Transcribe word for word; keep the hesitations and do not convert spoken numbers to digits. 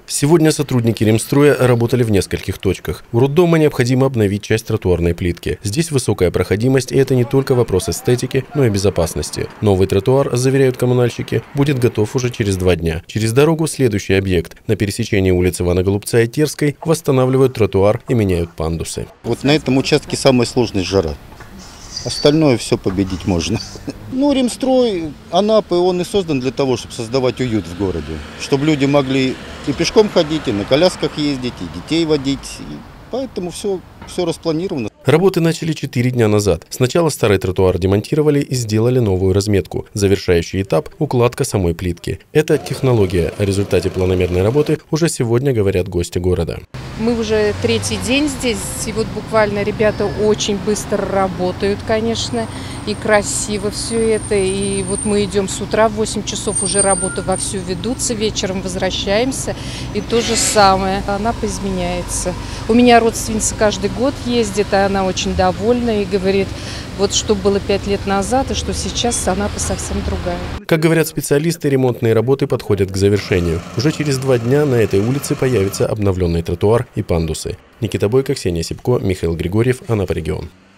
Сегодня сотрудники Ремстроя работали в нескольких точках. У роддома необходимо обновить часть тротуарной плитки. Здесь высокая проходимость, и это не только вопрос эстетики, но и безопасности. Новый тротуар, заверяют коммунальщики, будет готов уже через два дня. Через дорогу следующий объект. На пересечении улиц Ивана Голубца и Терской восстанавливают тротуар и меняют пандусы. Вот на этом участке самая сложная жара. Остальное все победить можно. Ну, Ремстрой, Анапы, он и создан для того, чтобы создавать уют в городе. Чтобы люди могли и пешком ходить, и на колясках ездить, и детей водить. И поэтому все, все распланировано. Работы начали четыре дня назад. Сначала старый тротуар демонтировали и сделали новую разметку. Завершающий этап – укладка самой плитки. Это технология. О результате планомерной работы уже сегодня говорят гости города. Мы уже третий день здесь, и вот буквально ребята очень быстро работают, конечно, и красиво все это. И вот мы идем с утра, в восемь часов уже работы вовсю ведутся, вечером возвращаемся, и то же самое. Она поизменяется. У меня родственница каждый год ездит, и она очень довольна и говорит, вот что было пять лет назад, и что сейчас Анапа совсем другая. Как говорят специалисты, ремонтные работы подходят к завершению. Уже через два дня на этой улице появится обновленный тротуар и пандусы. Никита Бойко, Ксения Сипко, Михаил Григорьев, Анапа регион.